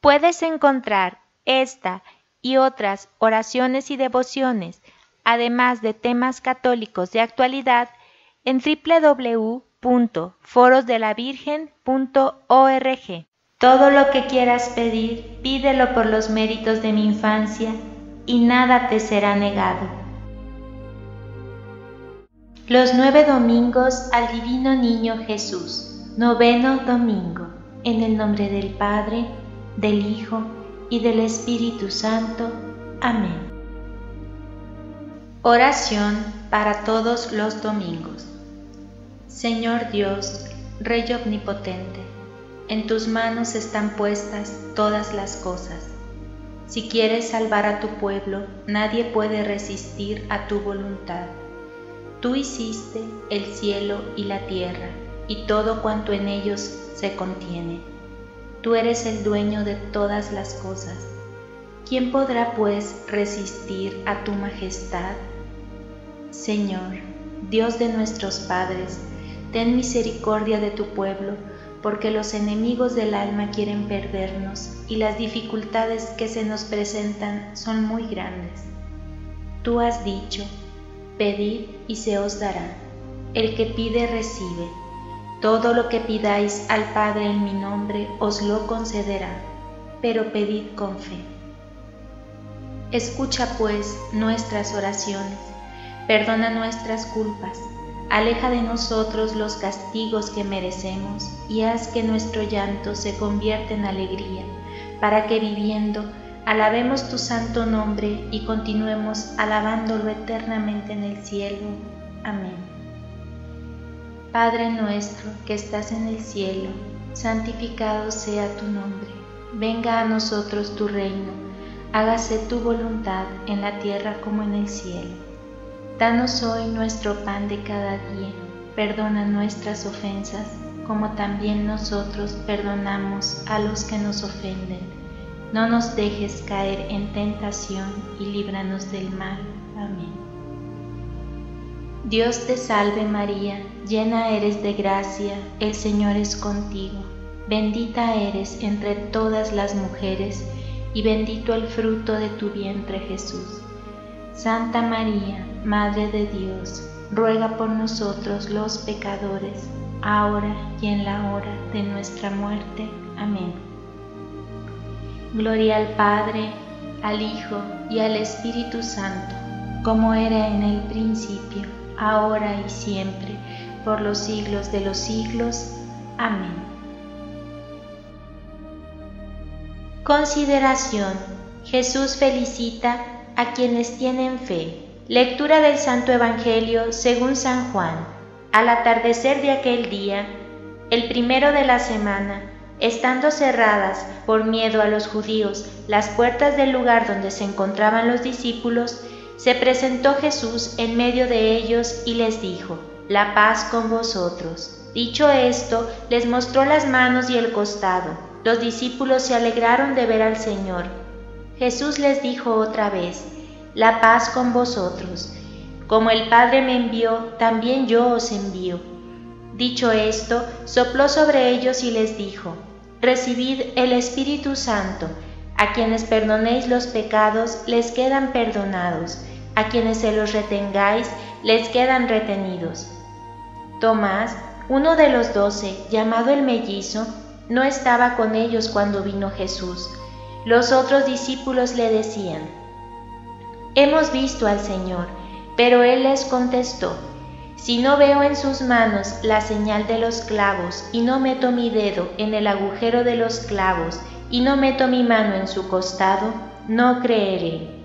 Puedes encontrar esta y otras oraciones y devociones, además de temas católicos de actualidad, en www.forosdelavirgen.org. Todo lo que quieras pedir, pídelo por los méritos de mi infancia y nada te será negado. Los 9 domingos al Divino Niño Jesús. 9º domingo. En el nombre del Padre, del Hijo y del Espíritu Santo. Amén. Oración para todos los domingos. Señor Dios, Rey omnipotente, en tus manos están puestas todas las cosas. Si quieres salvar a tu pueblo, nadie puede resistir a tu voluntad. Tú hiciste el cielo y la tierra, y todo cuanto en ellos se contiene. Tú eres el dueño de todas las cosas. ¿Quién podrá, pues, resistir a tu majestad? Señor, Dios de nuestros padres, ten misericordia de tu pueblo, porque los enemigos del alma quieren perdernos y las dificultades que se nos presentan son muy grandes. Tú has dicho: pedid y se os dará. El que pide recibe. Todo lo que pidáis al Padre en mi nombre os lo concederá, pero pedid con fe. Escucha pues nuestras oraciones, perdona nuestras culpas, aleja de nosotros los castigos que merecemos y haz que nuestro llanto se convierta en alegría, para que viviendo alabemos tu santo nombre y continuemos alabándolo eternamente en el cielo. Amén. Padre nuestro que estás en el cielo, santificado sea tu nombre. Venga a nosotros tu reino, hágase tu voluntad en la tierra como en el cielo. Danos hoy nuestro pan de cada día, perdona nuestras ofensas, como también nosotros perdonamos a los que nos ofenden. No nos dejes caer en tentación y líbranos del mal. Amén. Dios te salve María, llena eres de gracia, el Señor es contigo. Bendita eres entre todas las mujeres, y bendito el fruto de tu vientre Jesús. Santa María, Madre de Dios, ruega por nosotros los pecadores, ahora y en la hora de nuestra muerte. Amén. Gloria al Padre, al Hijo y al Espíritu Santo, como era en el principio, ahora y siempre, por los siglos de los siglos. Amén. Consideración. Jesús felicita a quienes tienen fe. Lectura del Santo Evangelio según San Juan. Al atardecer de aquel día, el primero de la semana, estando cerradas por miedo a los judíos las puertas del lugar donde se encontraban los discípulos, se presentó Jesús en medio de ellos y les dijo: La paz con vosotros. Dicho esto, les mostró las manos y el costado. Los discípulos se alegraron de ver al Señor. Jesús les dijo otra vez: La paz con vosotros. Como el Padre me envió, también yo os envío. Dicho esto, sopló sobre ellos y les dijo: Recibid el Espíritu Santo. A quienes perdonéis los pecados, les quedan perdonados. A quienes se los retengáis, les quedan retenidos. Tomás, uno de los 12, llamado el Mellizo, no estaba con ellos cuando vino Jesús. Los otros discípulos le decían: Hemos visto al Señor. Pero él les contestó: Si no veo en sus manos la señal de los clavos, y no meto mi dedo en el agujero de los clavos, y no meto mi mano en su costado, no creeré.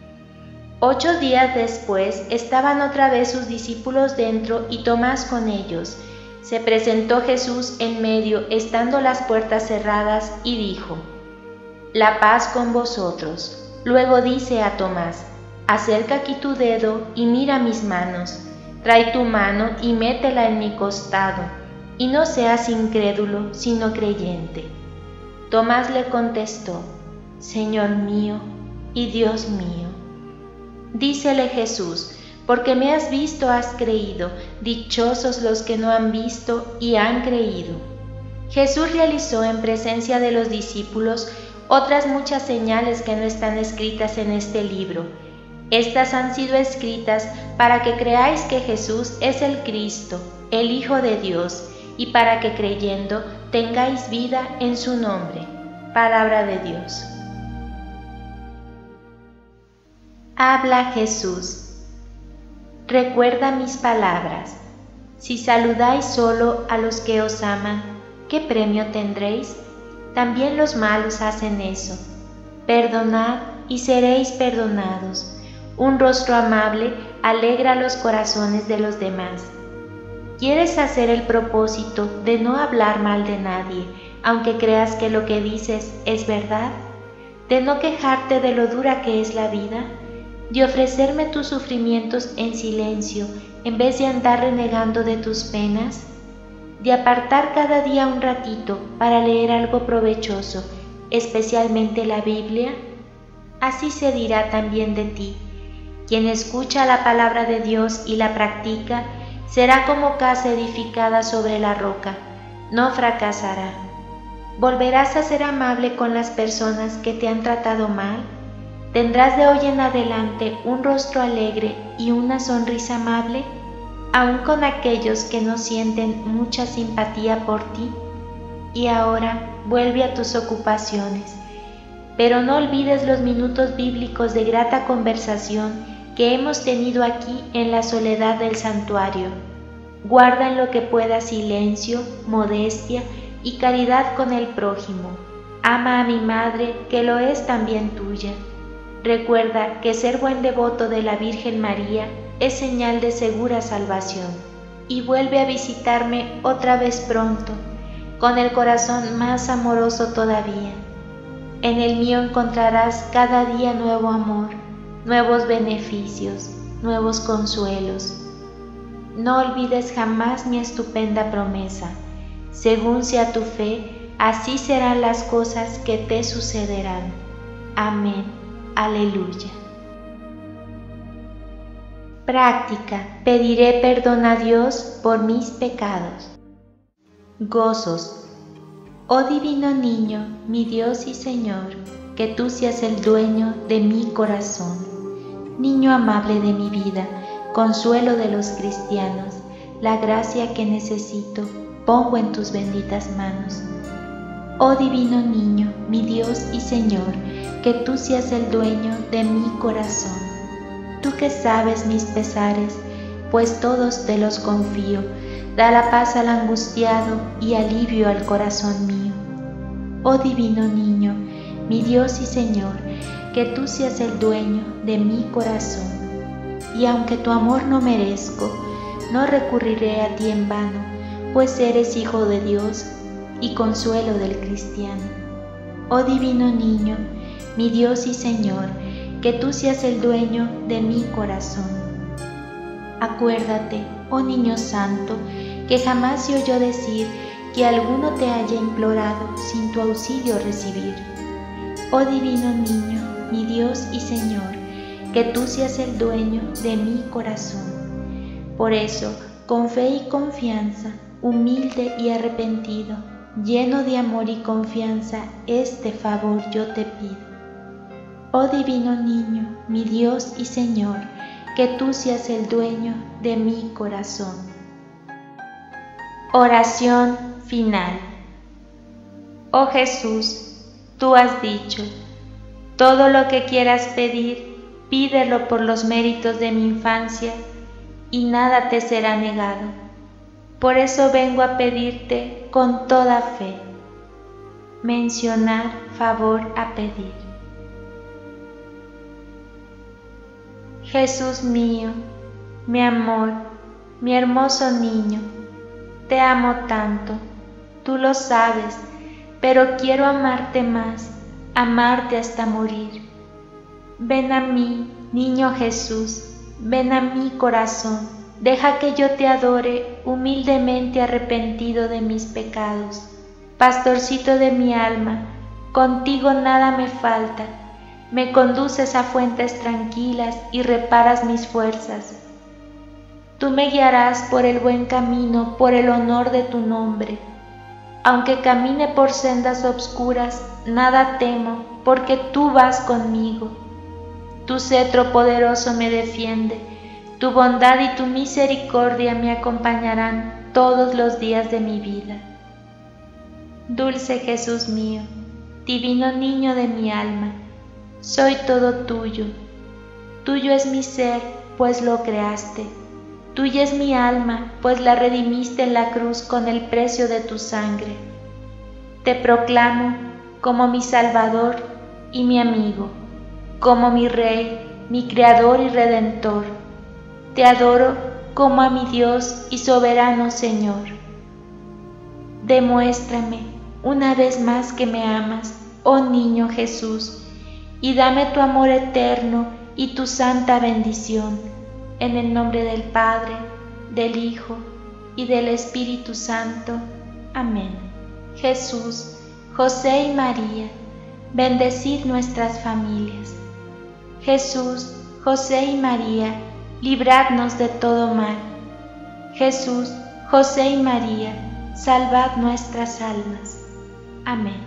8 días después estaban otra vez sus discípulos dentro y Tomás con ellos. Se presentó Jesús en medio, estando las puertas cerradas, y dijo: La paz con vosotros. Luego dice a Tomás: Acerca aquí tu dedo y mira mis manos. Trae tu mano y métela en mi costado, y no seas incrédulo, sino creyente. Tomás le contestó: Señor mío y Dios mío. Dícele Jesús: Porque me has visto has creído, dichosos los que no han visto y han creído. Jesús realizó en presencia de los discípulos otras muchas señales que no están escritas en este libro. Estas han sido escritas para que creáis que Jesús es el Cristo, el Hijo de Dios, y para que creyendo tengáis vida en su nombre. Palabra de Dios. Habla Jesús. Recuerda mis palabras. Si saludáis solo a los que os aman, ¿qué premio tendréis? También los malos hacen eso. Perdonad y seréis perdonados. Un rostro amable alegra los corazones de los demás. ¿Quieres hacer el propósito de no hablar mal de nadie, aunque creas que lo que dices es verdad? ¿De no quejarte de lo dura que es la vida? ¿De ofrecerme tus sufrimientos en silencio en vez de andar renegando de tus penas? ¿De apartar cada día un ratito para leer algo provechoso, especialmente la Biblia? Así se dirá también de ti. Quien escucha la palabra de Dios y la practica, será como casa edificada sobre la roca, no fracasará. ¿Volverás a ser amable con las personas que te han tratado mal? ¿Tendrás de hoy en adelante un rostro alegre y una sonrisa amable, aun con aquellos que no sienten mucha simpatía por ti? Y ahora vuelve a tus ocupaciones, pero no olvides los minutos bíblicos de grata conversación que hemos tenido aquí en la soledad del santuario. Guarda en lo que pueda silencio, modestia y caridad con el prójimo. Ama a mi madre, que lo es también tuya. Recuerda que ser buen devoto de la Virgen María es señal de segura salvación. Y vuelve a visitarme otra vez pronto, con el corazón más amoroso todavía. En el mío encontrarás cada día nuevo amor, nuevos beneficios, nuevos consuelos. No olvides jamás mi estupenda promesa. Según sea tu fe, así serán las cosas que te sucederán. Amén. Aleluya. Práctica. Pediré perdón a Dios por mis pecados. Gozos. Oh divino niño, mi Dios y Señor, que tú seas el dueño de mi corazón. Niño amable de mi vida, consuelo de los cristianos, la gracia que necesito pongo en tus benditas manos. Oh divino niño, mi Dios y Señor, que tú seas el dueño de mi corazón. Tú que sabes mis pesares, pues todos te los confío, da la paz al angustiado y alivio al corazón mío. Oh divino niño, mi Dios y Señor, que tú seas el dueño de mi corazón. Y aunque tu amor no merezco, no recurriré a ti en vano, pues eres Hijo de Dios y consuelo del cristiano. Oh divino niño, mi Dios y Señor, que tú seas el dueño de mi corazón. Acuérdate, oh niño santo, que jamás se oyó decir que alguno te haya implorado sin tu auxilio recibir. Oh divino niño, mi Dios y Señor, que tú seas el dueño de mi corazón. Por eso, con fe y confianza, humilde y arrepentido, lleno de amor y confianza, este favor yo te pido. Oh divino niño, mi Dios y Señor, que tú seas el dueño de mi corazón. Oración final. Oh Jesús, tú has dicho, todo lo que quieras pedir, pídelo por los méritos de mi infancia, y nada te será negado. Por eso vengo a pedirte con toda fe. Mencionar favor a pedir. Jesús mío, mi amor, mi hermoso niño, te amo tanto, tú lo sabes, pero quiero amarte más, amarte hasta morir. Ven a mí, niño Jesús, ven a mi corazón, deja que yo te adore humildemente arrepentido de mis pecados. Pastorcito de mi alma, contigo nada me falta, me conduces a fuentes tranquilas y reparas mis fuerzas. Tú me guiarás por el buen camino, por el honor de tu nombre. Aunque camine por sendas obscuras, nada temo, porque tú vas conmigo. Tu cetro poderoso me defiende, tu bondad y tu misericordia me acompañarán todos los días de mi vida. Dulce Jesús mío, divino niño de mi alma, soy todo tuyo. Tuyo es mi ser, pues lo creaste. Tuya es mi alma, pues la redimiste en la cruz con el precio de tu sangre. Te proclamo como mi Salvador y mi amigo, como mi Rey, mi Creador y Redentor. Te adoro como a mi Dios y soberano Señor. Demuéstrame una vez más que me amas, oh niño Jesús, y dame tu amor eterno y tu santa bendición. En el nombre del Padre, del Hijo y del Espíritu Santo. Amén. Jesús, José y María, bendecid nuestras familias. Jesús, José y María, libradnos de todo mal. Jesús, José y María, salvad nuestras almas. Amén.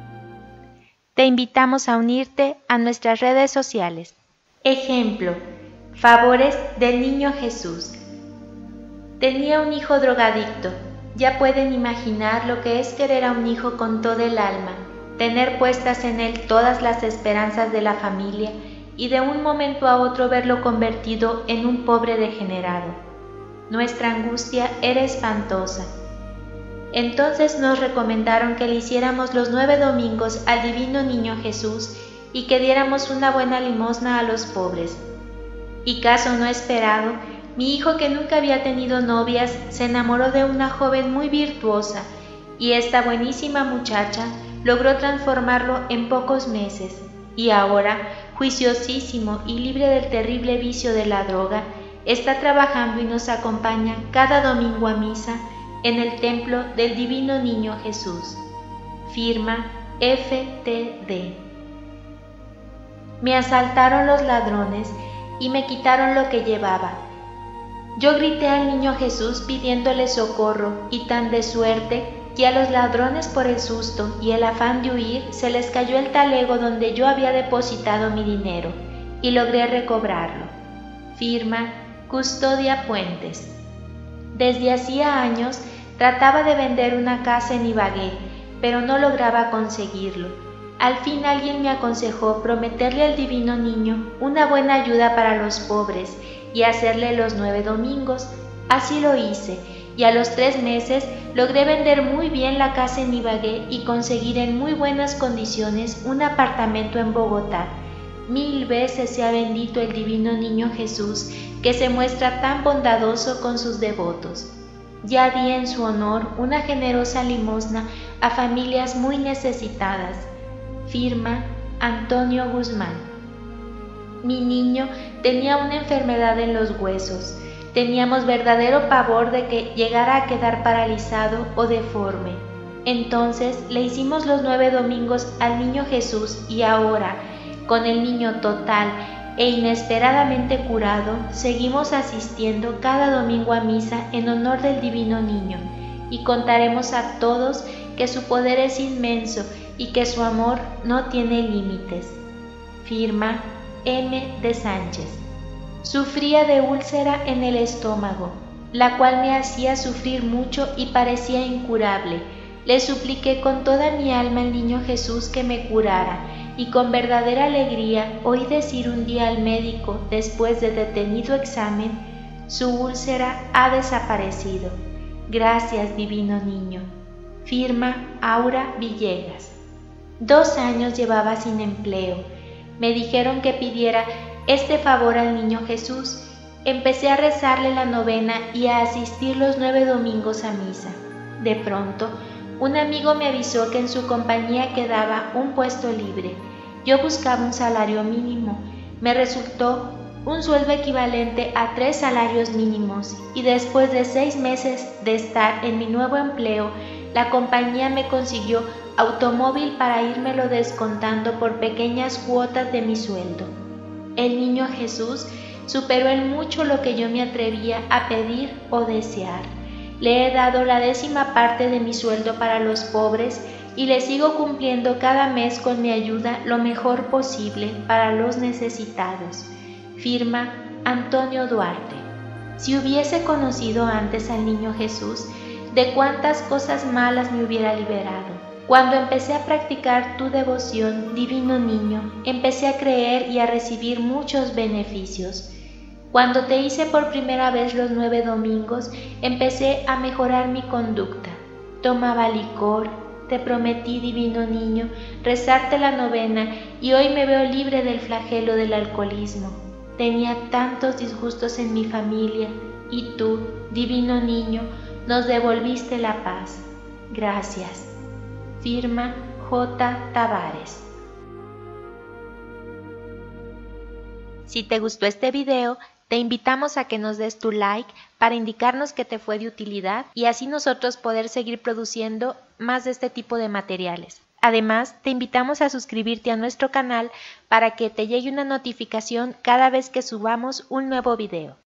Te invitamos a unirte a nuestras redes sociales. Ejemplo: favores del Niño Jesús. Tenía un hijo drogadicto. Ya pueden imaginar lo que es querer a un hijo con todo el alma, tener puestas en él todas las esperanzas de la familia y de un momento a otro verlo convertido en un pobre degenerado. Nuestra angustia era espantosa. Entonces nos recomendaron que le hiciéramos los 9 domingos al Divino Niño Jesús y que diéramos una buena limosna a los pobres. Y caso no esperado, mi hijo, que nunca había tenido novias, se enamoró de una joven muy virtuosa, y esta buenísima muchacha logró transformarlo en pocos meses, y ahora, juiciosísimo y libre del terrible vicio de la droga, está trabajando y nos acompaña cada domingo a misa en el templo del Divino Niño Jesús. Firma FTD. Me asaltaron los ladrones y me quitaron lo que llevaba. Yo grité al Niño Jesús pidiéndole socorro, y tan de suerte que a los ladrones, por el susto y el afán de huir, se les cayó el talego donde yo había depositado mi dinero, y logré recobrarlo. Firma Custodia Puentes. Desde hacía años trataba de vender una casa en Ibagué, pero no lograba conseguirlo. Al fin alguien me aconsejó prometerle al Divino Niño una buena ayuda para los pobres y hacerle los 9 domingos. Así lo hice, y a los 3 meses logré vender muy bien la casa en Ibagué y conseguir en muy buenas condiciones un apartamento en Bogotá. 1000 veces sea bendito el Divino Niño Jesús, que se muestra tan bondadoso con sus devotos. Ya di en su honor una generosa limosna a familias muy necesitadas. Firma Antonio Guzmán. Mi niño tenía una enfermedad en los huesos. Teníamos verdadero pavor de que llegara a quedar paralizado o deforme. Entonces le hicimos los 9 domingos al Niño Jesús, y ahora, con el niño total e inesperadamente curado, seguimos asistiendo cada domingo a misa en honor del Divino Niño, y contaremos a todos que su poder es inmenso y que su amor no tiene límites. Firma M. de Sánchez. Sufría de úlcera en el estómago, la cual me hacía sufrir mucho y parecía incurable. Le supliqué con toda mi alma al Niño Jesús que me curara, y con verdadera alegría oí decir un día al médico, después de detenido examen: su úlcera ha desaparecido. Gracias, Divino Niño. Firma Aura Villegas. 2 años llevaba sin empleo. Me dijeron que pidiera este favor al Niño Jesús. Empecé a rezarle la novena y a asistir los 9 domingos a misa. De pronto, un amigo me avisó que en su compañía quedaba un puesto libre. Yo buscaba un salario mínimo. Me resultó un sueldo equivalente a 3 salarios mínimos, y después de 6 meses de estar en mi nuevo empleo, la compañía me consiguió automóvil para írmelo descontando por pequeñas cuotas de mi sueldo. El Niño Jesús superó en mucho lo que yo me atrevía a pedir o desear. Le he dado la 10ª parte de mi sueldo para los pobres y le sigo cumpliendo cada mes con mi ayuda lo mejor posible para los necesitados. Firma Antonio Duarte. Si hubiese conocido antes al niño Jesús, de cuántas cosas malas me hubiera liberado. Cuando empecé a practicar tu devoción, divino niño, empecé a creer y a recibir muchos beneficios. Cuando te hice por primera vez los 9 domingos, empecé a mejorar mi conducta. Tomaba licor, te prometí, divino niño, rezarte la novena y hoy me veo libre del flagelo del alcoholismo. Tenía tantos disgustos en mi familia y tú, divino niño, nos devolviste la paz. Gracias. Firma J. Tavares. Si te gustó este video, te invitamos a que nos des tu like para indicarnos que te fue de utilidad y así nosotros poder seguir produciendo más de este tipo de materiales. Además, te invitamos a suscribirte a nuestro canal para que te llegue una notificación cada vez que subamos un nuevo video.